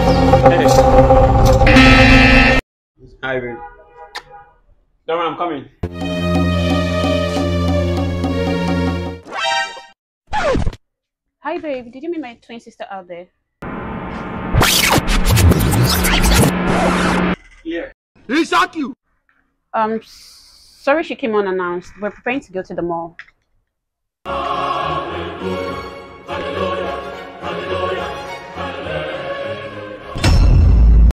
Hey. Hi, babe. Don't worry, I'm coming. Hi, babe. Did you meet my twin sister out there? Yeah. He shock you. Sorry she came unannounced. We're preparing to go to the mall.